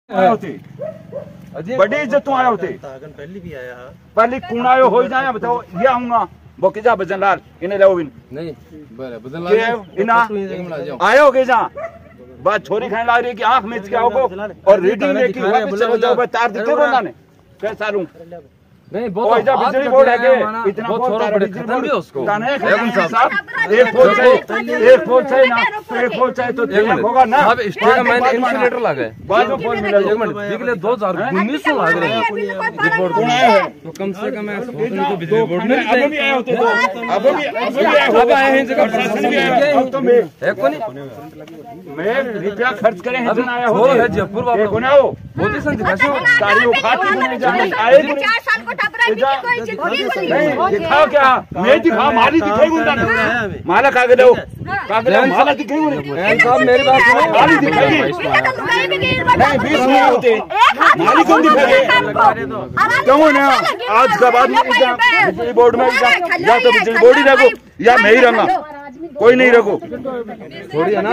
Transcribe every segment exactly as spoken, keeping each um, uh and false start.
बड़ी इज्जत तू आया होते पहली भी आया पहली कौन आयो हो जाए बताओ ये आऊंगा वो किजा बजन लाल इन्हें लो बिन नहीं बरे बजन लाल इना आयो के जा बात छोरी खाने लग रही है कि आंख में क्या होगो और रीडिंग देखी वापस चलो जाओ तार दिखे बोलना ने कैसा लूं नहीं बहुत बिजली बोर्ड है के इतना बहुत तार खत्म भी उसको लेकिन साहब एक फोन चाहिए एक फोन चाहिए ना एक फोन चाहिए तो देना होगा ना अब स्टेट में इंसुलेटर लगा है बाद में फोन मिला एक मिनट निकले दो हज़ार उन्नीस में लग रहे हैं रिपोर्ट कौन आया है तो कम से कम तो बिजली बोर्ड में अब भी आए होते तो अब भी अब भी आए अब आए हैं जगह प्रशासन भी आया अब तो मैं है कोनी मैं रुपया खर्च करे हैं जन आया हो है जयपुर वाला कौन आओ मोदी सन दिखाओ सारी उखाती नहीं जाने आए चार साल को टपरा की कोई जिंदगी नहीं दिखाओ क्या मैं दिखा माली दिखाई गुंडा माला कागज दो कागज माला दिखाई गुंडा साहब मेरी बात सुनो माली दिखाई नहीं बीस में होते माली कौन दिखाई क्यों ना आज के बाद बिजली बोर्ड में या तो बिजली बोर्ड ही रखो या मैं ही रहूंगा कोई नहीं रखो थोड़ी है ना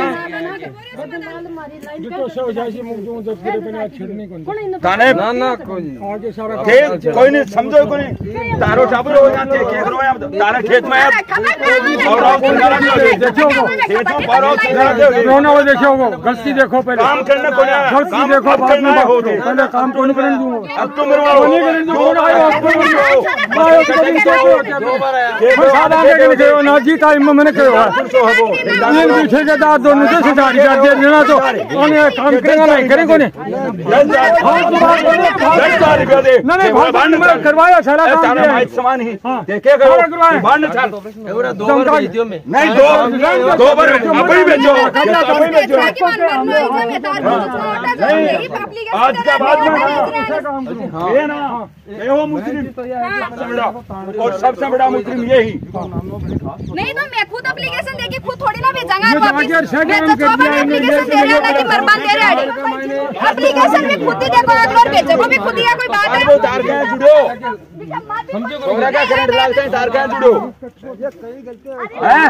थाने ना ना कोई खेत कोई नहीं समझो कोई नहीं तारो चाबरो हो जाते खेत रो या तारा खेत में और आप देखो खेत में पारो रोना वो देखो गलती देखो पहले काम करने को ना गलती देखो बाद में होते पहले काम को नहीं करने दूंगा अब तुम मरवाओ नहीं करने दूंगा आयो दो बार आया साहब आगे के लिखे ना जीता इम्म मैंने कहा ये ठेकेदार दोनों से साठ हजार दे देना तो उन्हें काम करेगा नहीं करेगा नहीं ना नहीं भाग करवाया सारा काम समान ही देखे करो बांध चल दो बार भेजियो में नहीं दो दो बार अभी भेजो अभी भेजो आज का बाद में ये ना ये वो मुस्लिम सबसे बड़ा और सबसे बड़ा मुस्लिम यही नहीं तो मैं खुद एप्लीकेशन देके खुद थोड़ी ना भेजांगा मैं तो दो बार एप्लीकेशन दे रहा था कि बर्बाद दे रहा है एप्लीकेशन भी खुद ही देखो और भेजो वो भी खुद ही है कोई बात है वो तार के जुड़ो समझो कोरा का करंट लगता है तार के जुड़ो हैं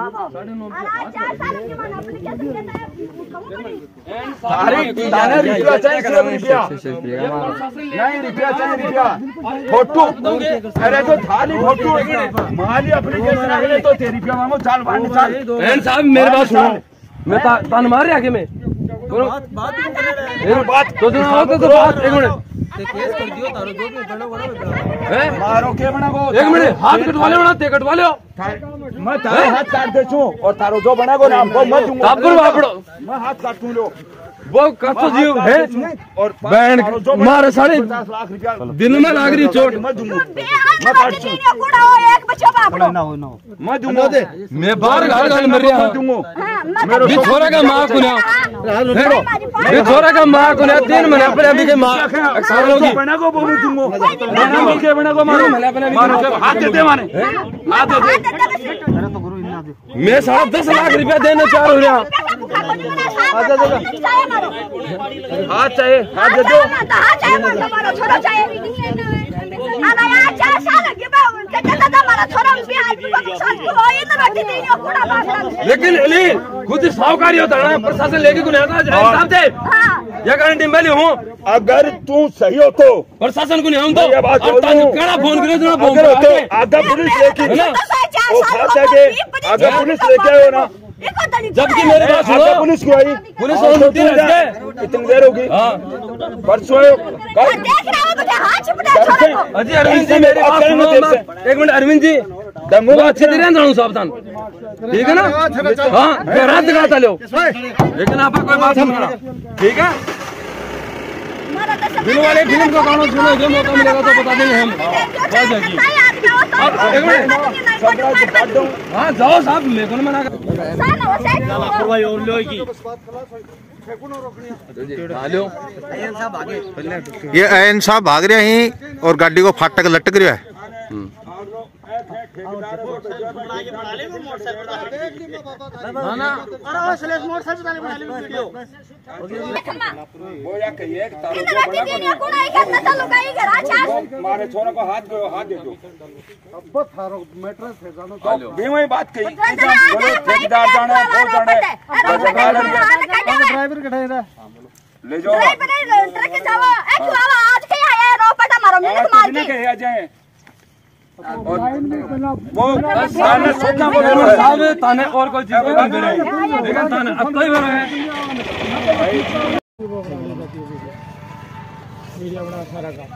सारी ताने रुपया चाहिए सिर्फ रुपया नहीं रुपया चाहिए रुपया फोटो अरे तो थाली फोटो माली एप्लीकेशन आ गए तो तेरी रुपया मांगो चाल बांध चाल एन साहब मेरी बात सुनो मैं तान मार रहा आगे में बात बात तो सुनो तो तो बात एक मिनट केस कर दियो तारो जो भी बड़ा बड़ा हैं मारो के बना को एक मिनट हाथ कटवा ले बना ते कटवा ले मैं तारे हाथ काट दे छू और तारो जो बना को नाम को मत दूंगा आप करो आपड़ो मैं हाथ काटूं लो वो कतो जीव है और बैंड मारे साढ़े पचास लाख रुपया दिन में लाग रही चोट मत दूंगा मैं काट छू एक बच्चा बापड़ो ना हो ना मैं दूंगा दे मैं बाहर गाल गाल मर रहा दूंगा मेरे छोरा का मां को ना मेरे छोरा का मां को ना तीन महीने पर अभी के मां अक्सर लोग बना को बोल दूंगा बना को के बना को मारो मारो हाथ दे दे माने हाथ दे दे मैं साढ़े दस लाख रुपया देना चाह रहा हूँ हाथ चाहिए हाथ दे दो लेकिन अली खुद साहूकारी होता है प्रशासन लेके को साहब थे या गारंटी मैं हूँ अगर तू सही हो तो प्रशासन को नहीं हूँ तो कड़ा फोन करो फोन आधा पुलिस लेके आधा पुलिस लेके आयो ना जबकि मेरे पास सुनो पुलिस को आई पुलिस और छुट्टी रखे इतनी देर होगी परसों अजी अरविंद जी मेरी बात सुनो एक मिनट अरविंद जी दमू अच्छे तरह जानू सावधान ठीक है ना हाँ रात दिखाता लो लेकिन आप कोई बात समझना ठीक है फिल्म वाले फिल्म का गाना सुनो जो मौका मिलेगा तो बता देंगे हम एक मिनट हाँ जाओ साहब मेरे को मना कर ये एन साहब भाग रहे हैं और गाड़ी को फाटक लटक रहा है मारे छोरा को हाथ गयो हाथ दे दो बात कही ठेकेदार जाने ड्राइवर ले जाओ ड्राइवर ट्रक के जाओ ए क्यों आवा आज के आया रो पटा मारो मैंने मार दी के आ जाए वो ताने सोचा बोलो साहब ताने और कोई चीज बंद रहे लेकिन ताने अब कोई बड़ा है मीडिया बड़ा सारा का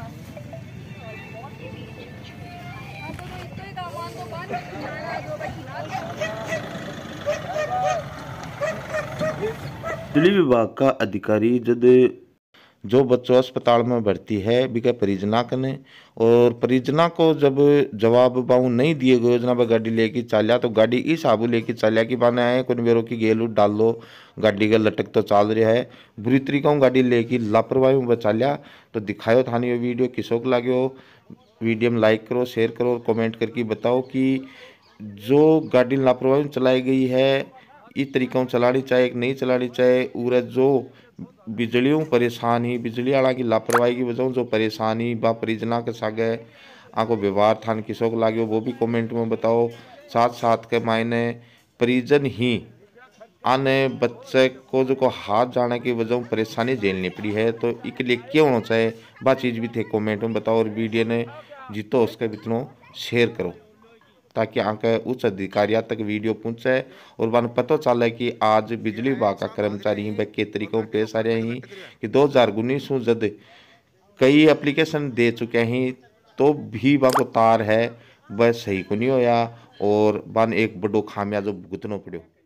बिजली विभाग का अधिकारी जब जो बच्चों अस्पताल में भर्ती है बिका परिजना कने और परिजना को जब जवाब बाऊ नहीं दिए गए योजना पर गाड़ी लेके चालिया तो गाड़ी इस आबू लेके चालिया की बाने आए कोई बेरों की गेलू डाल लो गाड़ी का लटक तो चल रहा है बुरी तरीका गाड़ी लेके लापरवाही में चालिया तो दिखाओ थानी वीडियो किसोक लागे हो वीडियो में लाइक करो शेयर करो और कमेंट करके बताओ कि जो गाड़ी लापरवाही में चलाई गई है इस तरीका चलानी चाहिए कि नहीं चलानी चाहिए और जो बिजलियों परेशानी बिजली वाला की लापरवाही की वजह जो परेशानी बा परिजना के सागे आको व्यवहार थान किसों को लागे वो भी कमेंट में बताओ साथ साथ के मायने परिजन ही आने बच्चे को जो को हाथ जाने की वजह परेशानी झेलनी पड़ी है तो इसके लिए क्या होना चाहिए बा चीज़ भी थे कमेंट में बताओ और वीडियो ने जितो उसके बितनो शेयर करो ताकि आके उच्च अधिकारियों तक वीडियो पहुँचे और वन पता चले कि आज बिजली विभाग का कर्मचारी वह के तरीकों में पेश आ रहे हैं कि दो हजार उन्नीस में जब कई एप्लीकेशन दे चुके हैं तो भी वह को तार है वह सही को नहीं होया और वन एक बड़ो खामियाजा भुगतना पड़ो।